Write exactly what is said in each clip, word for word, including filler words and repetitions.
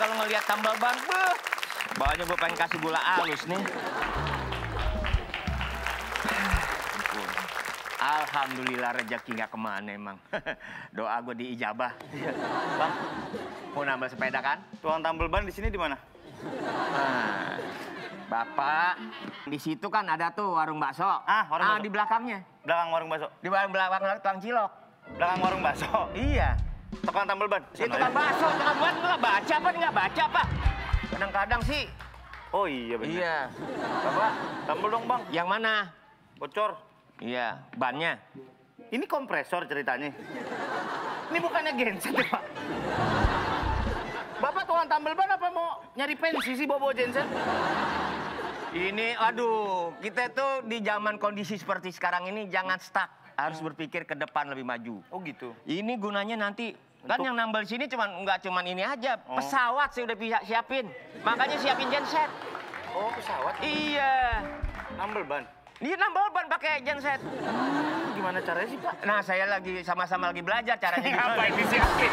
kalau ngelihat tambal ban. Beuh, bawahnya gue pengen kasih gula halus nih. Alhamdulillah rezeki nggak kemana emang. Doa gue diijabah. Bang, mau nambah sepeda kan? Tukang tambal ban di sini di mana? Nah, Bapak, di situ kan ada tuh warung bakso. Ah, warung ah, bakso. Di belakangnya. Belakang warung bakso. Di belakang belakang tukang cilok. Belakang warung bakso. Iya. Tukang tambal ban. Itu kan bakso, tukang ban nggak baca apa nggak baca apa? Kadang-kadang sih. Oh iya benar. Iya. Bapak, Tambal dong bang. yang mana? Bocor. Iya, bannya. Ini kompresor ceritanya. Ini bukannya genset ya pak? Bapak tukang tambal ban apa mau nyari pensi sih bawa-bawa genset? Ini, aduh, kita tuh di zaman kondisi seperti sekarang ini jangan stuck. Harus berpikir ke depan lebih maju. Oh gitu. Ini gunanya nanti, kan Untuk- yang nambal di sini cuman nggak cuman ini aja. Oh. Pesawat saya udah bisa siapin. Makanya siapin genset. Oh pesawat. Iya. Tambal ban. Dia nambal ban pakai genset. Gimana caranya sih pak? Nah, saya lagi sama-sama lagi belajar caranya gimana. Ngapain disiapin?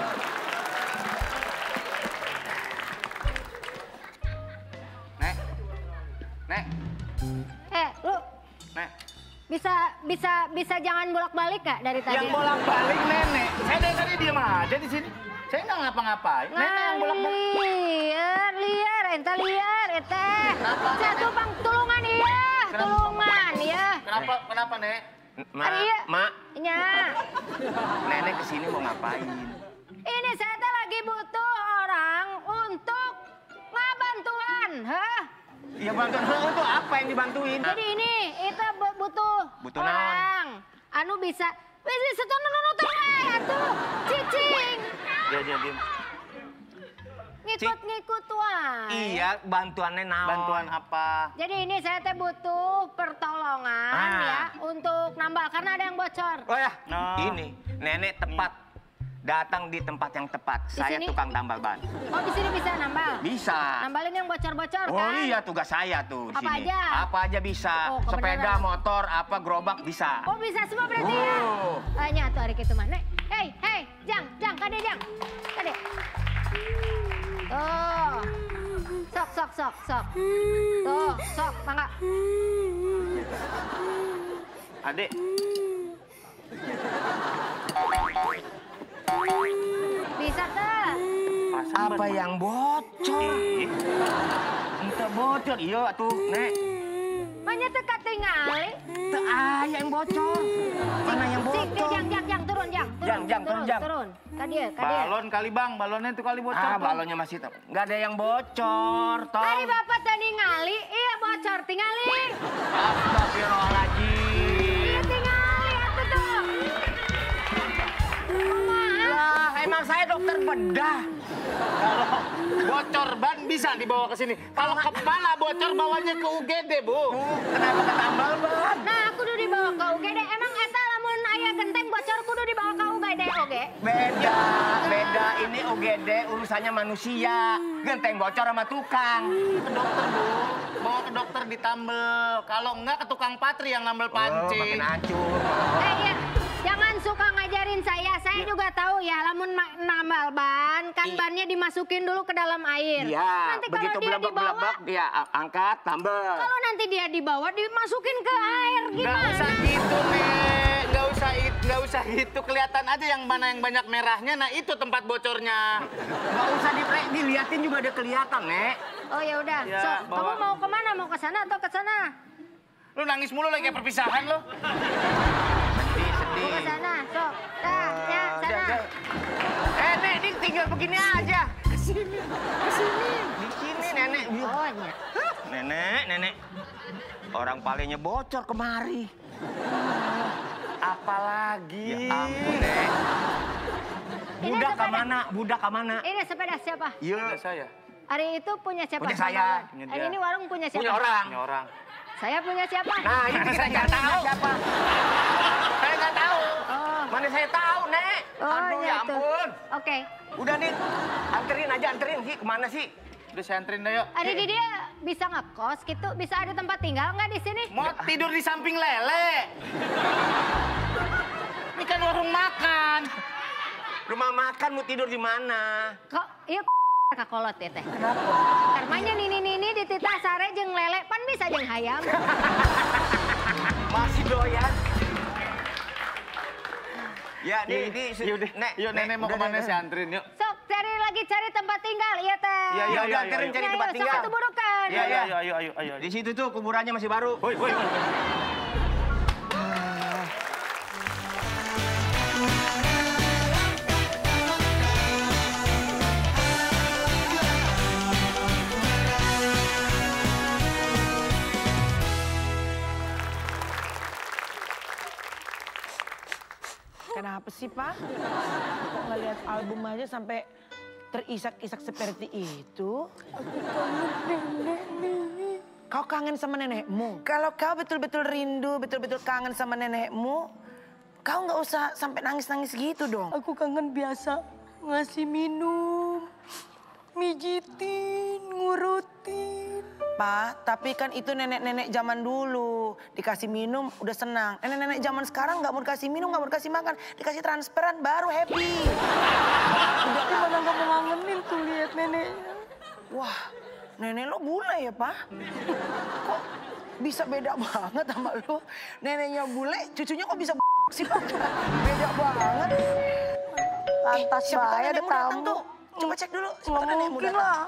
Nek, Nek, Eh, lu Nek. bisa bisa bisa jangan bolak-balik gak dari tadi? Yang bolak-balik nenek. Saya dari tadi diem aja di sini. Saya nggak ngapa-ngapain. Nenek yang bolak-balik. Liar, liar, ente liar, ente. Satu bang tulungan iya, tulungan iya. Kenapa? Kenapa Nek? Ma, Ari, iya. ma, Nya. nenek kesini mau ngapain? Ini saya teh lagi butuh orang untuk ngabantuan, hah? Ya bantuan itu apa yang dibantuin? Jadi ini itu bu- butuh, Butuh orang anu bisa bisa setono nono teh atuh cicing Dia dia diem. ngikut-ngikut wae. Iya, bantuannya naon? Bantuan apa? Jadi ini saya teh butuh pertolongan Ah. ya untuk nambal karena ada yang bocor. Oh ya, No. ini nenek tepat datang di tempat yang tepat. Di Saya sini? tukang tambal ban. Oh di sini bisa nambal. Bisa. Nambalin yang bocor-bocor Oh kan? iya, tugas saya tuh di Apa sini. aja? Apa aja bisa. Oh, Sepeda, kebenaran. motor, apa gerobak bisa. Oh bisa semua berarti ya? Oh. Ah, nya tuh hari gitu mah. Nek, hei, hei, jang, jang, kade jang, kade. Tuh, sok, sok, sok, sok. Tuh, sok, mangga. Adek. Bisa tuh. Pasang Apa ban. yang bocor? Ih, Ente bocor, iya tuh, Nek. Banyak tuh katingali. Itu ayah yang bocor. Mana yang Sik, dia bocor? jang, jang, jang, turun, jang. Turun, Jang, jang, turun, jang. Turun, kadia, kadia. Balon kali bang, balonnya itu kali bocor. Ah, tuh. balonnya masih tem- nggak ada yang bocor, Tadi tong. bapak tadi ngali, iya bocor, tingali. Astagfirullahaladzim. Iya tingali, itu tuh. Kumaha? Lah, emang saya dokter bedah. Kalau bocor ban bisa dibawa ke sini. Kalau kepala bocor bawanya ke U G D bu. Uh, kenapa ke tambal ban? Nah, kudu dibawa ke U G D. Emang eta lamun aya genteng bocor kudu dibawa ke U G D oge. Beda, beda. Ini U G D urusannya manusia. Genteng bocor sama tukang. Ke dokter bu, bawa ke dokter ditambel. Kalau enggak ke tukang patri yang nambel Oh, makin pancing. hancur. Eh iya, jangan suka ngajarin saya. Saya juga tahu ya, lamun ma- nambal ban, kan Iya. bannya dimasukin dulu ke dalam air. Iya, Nanti kalau begitu dia dibawa, belebek-belebek, dia a- angkat, tambal. kalau nanti dia dibawa dimasukin ke air Nggak gimana? usah gitu nek, nggak usah itu, nggak usah gitu. Kelihatan aja yang mana yang banyak merahnya. Nah itu tempat bocornya. Nggak usah di diliatin juga udah kelihatan, Nek. Oh ya udah, Ya, so, bawa. kamu mau kemana? Mau ke sana atau ke sana? Lu nangis mulu lagi kayak perpisahan lo. Sedih, Mau sedih. ke sana, so, dah, ya, Ah, sana. udah, udah. Eh, Nek, ini tinggal begini aja. Kesini, kesini. Di sini, Nenek. Oh iya. Nenek, Nenek. Orang palenya bocor kemari. Apalagi. Ya ampun, Nek. Ini Budak ke sepeda. mana? Budak ke mana? Ini sepeda siapa? Iya. Ada saya. Hari itu punya siapa? Punya saya. Punya Hari dia. ini warung punya siapa? Punya orang. Ini orang. Saya punya siapa? Nah, ini kita nggak tahu siapa. Saya nggak tahu. Oh. Mana saya tahu, Nek. Oh, Aduh, iya ya tuh. ampun. Oke. Udah nih, anterin aja, anterin. Ki, kemana sih? Udah saya anterin dah yuk. Hari ini dia bisa ngekos gitu, bisa ada tempat tinggal nggak di sini? Mau tidur di samping lele. Ini kan warung makan. Rumah makan mau tidur di mana? Kok, iya kakolot ya teh. Kenapa? Karmanya nini-nini dititah sare jeung lele pan bisa jeung hayam. Masih doyan. Ya, di, di, Yaudah, Nek, yuk nenek mau udah, kemana udah. sih antrin yuk. Sok cari lagi cari tempat tinggal iya teh. Iya, iya, Ya udah, iya, anterin iya, cari Nah, tempat yuk, sok tinggal. atuh burukan. Iya, iya. Ayo, ayo, ayo, ayo. Di situ tuh kuburannya masih baru. Woi, woi, woi. Kenapa sih, Pak? Kok ngeliat album aja sampai terisak-isak seperti itu? Kau kangen sama nenekmu? Kalau kau betul-betul rindu, betul-betul kangen sama nenekmu, kau nggak usah sampai nangis-nangis gitu dong. Aku kangen biasa ngasih minum, mijitin, ngurutin. Pak, tapi kan itu nenek-nenek zaman dulu. Dikasih minum udah senang. Nenek-nenek zaman sekarang nggak mau dikasih minum, nggak mau dikasih makan. Dikasih transferan baru happy. Tapi mana gak mau ngangenin tuh lihat neneknya. Wah, nenek lo bule ya, Pak? Kok bisa beda banget sama lo? Neneknya bule, cucunya kok bisa sih, Pak? Beda banget. Lantas Siapa tahu bahaya ada nenekmu datang tamu. tuh. Coba cek dulu. Siapa Nggak tahu nenekmu mungkin datang. lah.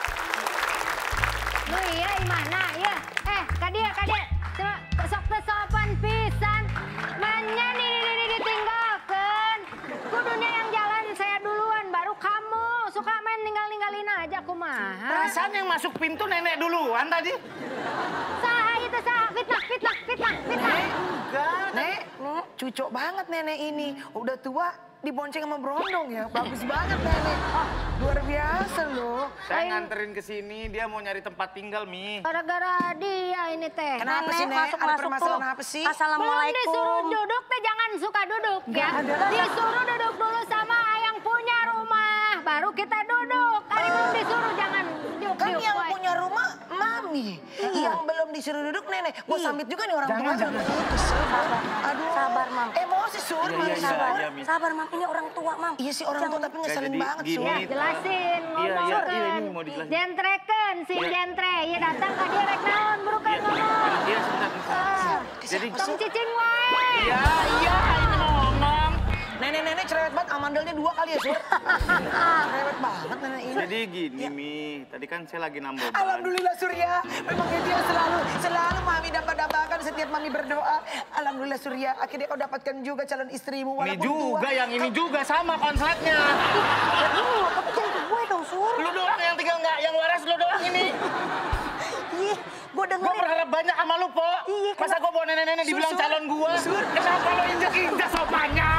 Lu iya imana iya. Eh kadia kadia. Coba sok teh sopan pisan. Manya nih nih nih ditinggalkan. Kudunya yang jalan saya duluan baru kamu. Suka main tinggal-tinggalin aja kumaha. Perasaan yang masuk pintu nenek duluan tadi. Saha itu saha fitnah fitnah fitnah fitnah. Enggak, Nek. Cucok banget nenek ini. Udah tua, dibonceng sama berondong ya. Bagus banget nenek. Ah, luar biasa loh. Saya nganterin ke sini, dia mau nyari tempat tinggal, Mi. Gara-gara dia ini teh. Kenapa Nenek, sih, Nek? masuk, Ada masuk permasalahan tuh. apa sih? Belum Assalamualaikum. disuruh duduk teh jangan suka duduk ya. Disuruh duduk dulu sama yang punya rumah. Baru kita duduk. Kali belum disuruh jangan duduk. Kan duduk, yang woy. punya rumah Mami. Yang belum disuruh duduk Nenek. Gua sambit juga nih orang tua. Jangan, jangan. Kesel banget. Aduh. Sabar, Mam. Emosi, Sur. Iya, Mami, iya, Sur. iya, Mi. Sabar, Mam. Ini orang tua, Mam. Iya sih orang tua tapi ngeselin jadi banget, gini. Sur. Ya, jelasin, Iya, iya, iya, ngomongkan. ini mau dijelasin. Jentreken, si Iya. jentre. Ya datang ke dia rek naon, burukan Iya, ngomong. iya, sebentar, sebentar. Ah, Jadi, tong cicing wae. iya, iya, ini mau ngomong. Nenek-nenek cerewet banget, amandelnya dua kali ya, Sur. Cerewet banget nenek ini. Jadi gini, Mi. Tadi kan saya lagi nambah ban. Alhamdulillah Surya, memang dia selalu selalu Mami dapat-dapatkan setiap Mami berdoa. Alhamdulillah Surya, akhirnya kau dapatkan juga calon istrimu Ini walaupun juga, tua. yang ini juga sama konsletnya. Aduh, tapi jangan ke gue dong, Sur. Lu doang yang tinggal nggak, yang waras lu doang ini. Ih, gue Gue dengerin. berharap banyak sama lu, Po. Iya, Masa gue bawa nenek-nenek dibilang Sur, calon gua? Kenapa lo injek-injek sopannya?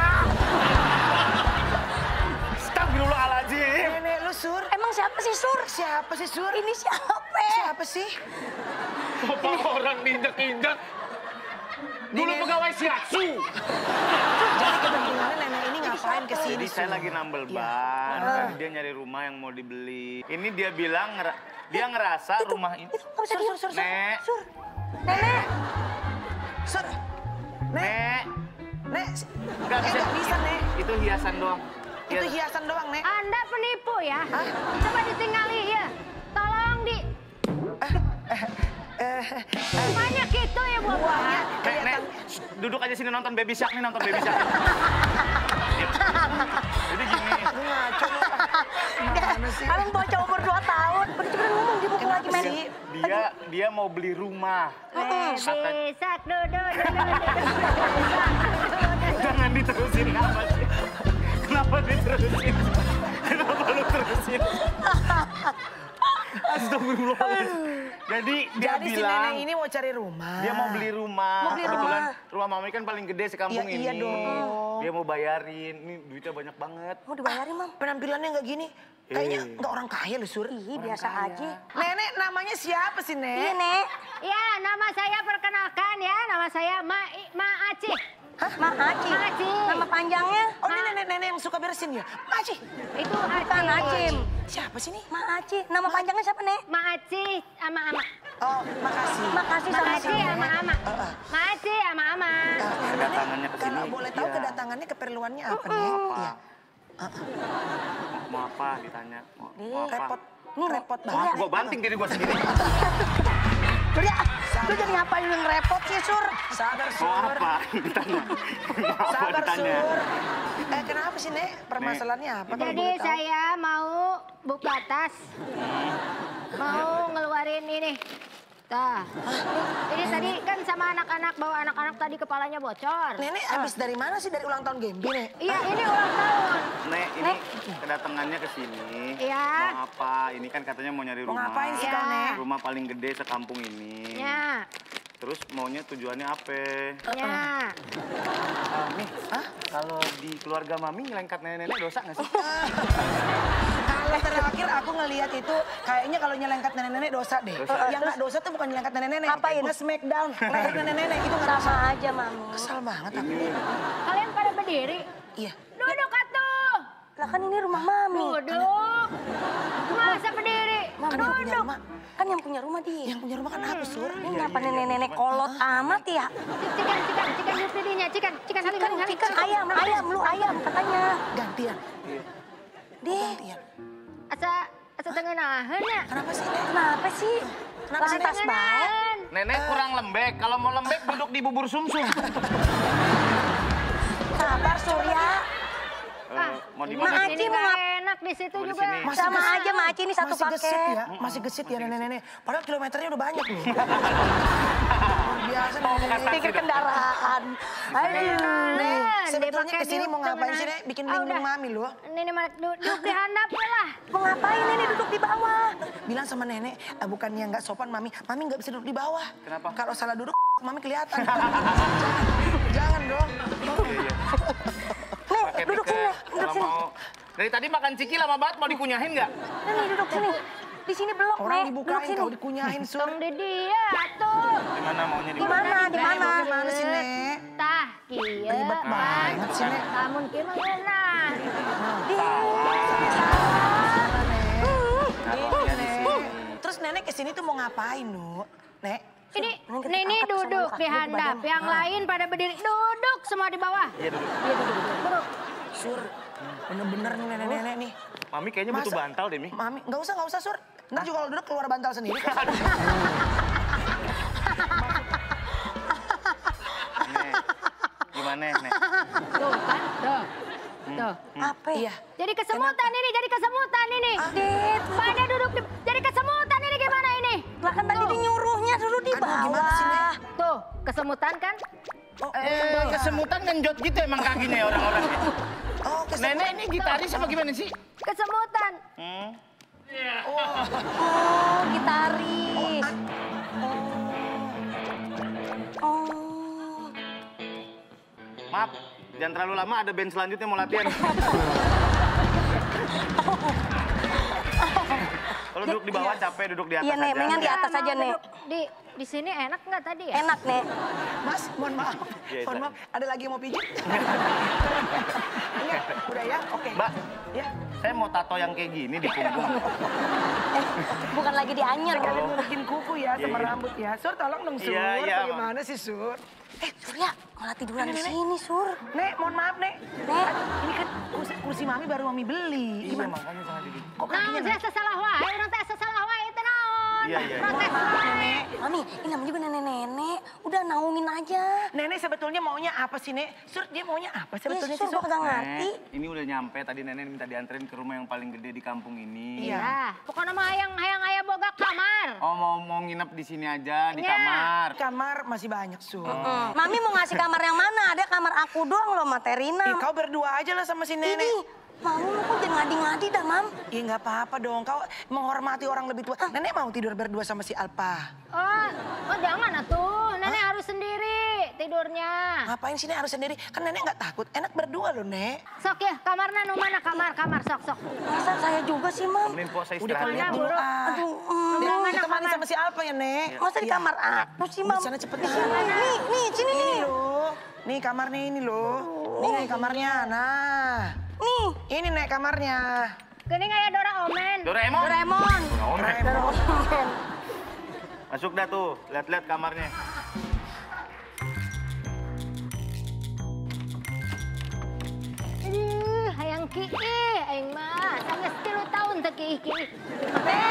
Astagfirullahaladzim. Nenek lu Sur, Emang siapa sih, Sur? siapa sih Sur? Ini siapa? Siapa sih? Apa orang injek-injek? Dulu Nenek- pegawai Shiatsu. Jadi kebetulan nenek ini ngapain ke sini? Jadi saya Sur? lagi nambel ban. Tadi dia nyari rumah yang mau dibeli. Ini dia bilang ngera- dia ngerasa rumah ini. Itu nggak bisa Sur, diem. sur, sur, sur. Nek, Sur. Nenek. Sur, Nek, Nek, Nek, nggak eh, bisa. nggak bisa Nek. Itu hiasan doang. Itu Hias- hiasan doang Nek. Anda penipu ya. Coba ditinggali ya. Tolong di... Banyak gitu ya buah-buahnya. Nek, Nek, shh, duduk aja sini nonton Baby Shark nih, nonton Baby Shark. Jadi gini, Ngaco lu. Mana sih? Abang bocah umur dua tahun. Udah cepetan ngomong, dia mukul lagi, men. sih? dia dia mau beli rumah. Bisa duduk, duduk, duduk. Jangan diterusin apa sih? Kenapa diterusin? Kenapa lu terusin? Astagfirullahaladzim. Jadi dia Jadi si bilang nenek ini mau cari rumah. dia mau beli rumah. Mau beli Kebetulan rumah. rumah Mami kan paling gede sekampung Iya, ini. iya dong. Dia mau bayarin. Ini duitnya banyak banget. Mau dibayarin, Mam? Penampilannya nggak gini. Kayaknya Eh. nggak orang kaya loh, Sur. Ih, biasa aja. Nenek namanya siapa sih, Iya, Nek? Nek. Ya, nama saya perkenalkan ya. Nama saya Ma, Ma Acih. Ma Aci. Ma Aci. Nama panjangnya? Oh, ini nenek-nenek yang suka beresin ya? Maci. Itu Bukan Acih. Acim. Siapa sih nih? Ma Aci. Nama panjangnya siapa, Nek? Ma Acih sama Ama. Oh, makasih. Makasih Ma sama Acih sama Ama. Eh, eh. Ma Acih sama Ama. Eh, Kedatangannya ke sini. Kalau boleh tahu Iya. kedatangannya keperluannya apa, Nek? Iya. Mau apa ditanya? Mau, mau apa? Repot, repot banget. Gue banting diri gue sendiri. Surya, lu jadi ngapain yang repot sih, Sur? Sabar, Mau Sur. apa ditanya? Mau apa Sabar, ditanya? Sur. Eh, kenapa sih, Nek? Permasalahannya apa? kalau Jadi boleh tahu? saya mau buka tas. Mau ngeluarin ini. Tah. Ini tadi kan sama anak-anak, bawa anak-anak tadi kepalanya bocor. Nenek habis dari mana sih? Dari ulang tahun Gembi, Nek? Iya, ini ulang tahun. Nek, ini kedatangannya ke sini. Iya. Mau apa? Ini kan katanya mau nyari Mau rumah. ngapain sih Iya. kau, Nek? Rumah paling gede sekampung ini. Ya, Terus maunya tujuannya apa? ya. Mami, ah, kalau di keluarga Mami nyelengkat nenek-nenek dosa nggak sih? Kalau terakhir aku ngelihat itu kayaknya kalau nyelengkat nenek-nenek dosa deh. Dosa. Yang nggak dosa tuh bukan nyelengkat nenek-nenek. Ngapain? Nge-smackdown leher nenek-nenek itu nggak dosa. Sama aja, Mami. Kesal banget aku. Kalian pada berdiri. Iya. Duduk atuh. Lah kan ini rumah Mami. Duduk. Masa berdiri? Kan yang punya rumah, Kan yang punya rumah dia. yang punya rumah kan aku, Sur. Ini kenapa nenek-nenek kolot amat ya? Cikan, cikan, cikan duduk dirinya. Cikan, cikan, cikan, Kan, cikan, kan ayam, ayam, lu ayam katanya. Gantian. Deh, Gantian. Asa, asa tengenahan ya. Kenapa sih, Nek? kenapa sih? Kenapa sih, Lantas Nek? baik. Tengenahan. Nenek kurang lembek. Kalau mau lembek duduk di bubur sumsum. Sabar, Surya. Eh, mau di Ma mana? Aci Ini mau nggak ngap- enak di situ Mau di juga. sini. Masih Sama gesit. aja, Ma Aci ini satu Masih gesit paket. ya, masih gesit ya nenek-nenek. Padahal kilometernya udah banyak loh. Luar biasa nenek-nenek. Pikir kendaraan. Aduh. Nih, Nah, sebetulnya dipakai kesini di- mau ngapain sih, tengenahan. Nek? Bikin Ah, linglung udah. mami loh. Ini mah duduk di handap lah. Mau ngapain ini duduk di bawah? Bilang sama nenek, eh, bukannya nggak sopan mami, mami nggak bisa duduk di bawah. Kenapa? Kalau salah duduk, mami kelihatan. Jangan dong. Nih, Pakai duduk tiket. sini, duduk Kalau sini. mau dari tadi makan ciki lama banget mau dikunyahin nggak? Nih, duduk sini. Di sini belum, Orang Nek. Duduk dibukain, sini. kau dikunyahin, Sur. Tong di dia tuh. Di mana maunya di Di mana? mana? Di mana? Gimana sih, Nek? Tah, kieu. Ribet banget sih, Nek. Lamun kieu mah ngeunah. Naruhnya di sini. Terus nenek kesini tuh mau ngapain, Nu? Nek? Ini, Neng, kita Nini angkat sama duduk kaki di di handap, badan. yang lain pada berdiri. Duduk semua di bawah. Iya duduk. Duduk. Sur, bener-bener nih nenek-nenek nih. Mami kayaknya butuh Masa- bantal deh, Mi. Mami, nggak usah, nggak usah, Sur. Ntar juga kalau duduk keluar bantal sendiri. Nek, gimana, Nek? Tuh kan, tuh. Tuh. Apa ya? Iya. Jadi kesemutan ini, jadi kesemutan ini. Dit, Pada duduk di, jadi kesemutan ini gimana ini? lah kan tadi dinyuruhnya duduk di Aduh, gimana sih, Nek? bawah. Tuh, kesemutan kan? Eh, kesemutan genjot gitu emang kakinya ya orang-orang. Oh, kesel. Nenek ini gitaris apa gimana sih? Kesemutan. Hmm. Oh, gitaris. Oh. Maaf, jangan terlalu lama ada band selanjutnya mau latihan. Kalau duduk di bawah capek, duduk di atas Iya, Nek, aja. mendingan di atas Mau aja, Nek. duduk Di di sini enak nggak tadi ya? Enak, Nek. Mas, mohon maaf. Iya, Mohon iya. maaf, ada lagi yang mau pijit? Ini udah ya? Oke. Mbak, Ya. saya mau tato yang kayak gini di punggung. Eh, bukan lagi dianyar. Kalian mau bikin kuku ya sama Iya, iya. rambut ya. Sur, tolong dong, Sur. Iya, iya, Bagaimana sih, Sur? Eh, Surya, malah tiduran di Ini, Nek. sini, Sur. Nek, mohon maaf, Nek. Nek. Ini kan kursi, kursi mami baru mami beli. Iya, Gimana? makanya jangan di Kok Nah, kakinya saya salah wae, orang teh salah wae itu naon? Iya, iya. Protes wae. Mami, ini namanya juga nenek-nenek. Udah naungin aja. Nenek sebetulnya maunya apa sih, Nek? Sur, dia maunya apa Iya, sebetulnya Sur, sih, gua Sur? kagak ngerti. Nek, ini udah nyampe. Tadi nenek minta dianterin ke rumah yang paling gede di kampung ini. Iya. Ya, pokoknya mah hayang hayang aya boga kamar. Oh, mau mau nginep di sini aja, di Iya. kamar. Kamar masih banyak, Sur. Hmm. Mami mau ngasih kamar yang mana? Ada kamar aku doang loh, Materina. Ih, kau berdua aja lah sama si Ini, nenek. Mami lu kok jangan ngadi-ngadi dah, Mam. Ih, nggak apa-apa dong. Kau menghormati orang lebih tua. Nenek mau tidur berdua sama si Alpa. Oh, oh jangan atuh. Nenek harus sendiri tidurnya. Ngapain sih, Nek harus sendiri? Kan nenek nggak takut. Enak berdua loh, Nek. Sok ya, kamarna nu mana? Kamar, kamar, sok, sok. Masa saya juga sih, Mam? Temenin puasa Udah istirahat kau lihat ya. dulu, Buru. ah. Aduh, mm. Nek, mana kita mandi kamar? sama si Alpa ya, Nek. Masa di Iya. kamar aku sih, Mam? Di sana cepetan. Di sini, nih, nih, sini Ini nih. loh. Nih kamarnya ini loh. Nih kamarnya. Nah. Nih. Ini, Nek, kamarnya. Geuning aya Dora Omen. Doraemon. Doraemon. Doraemon. Doraemon. Masuk dah tuh, lihat-lihat kamarnya. Aduh, hayang kieu. ki ki. Nek,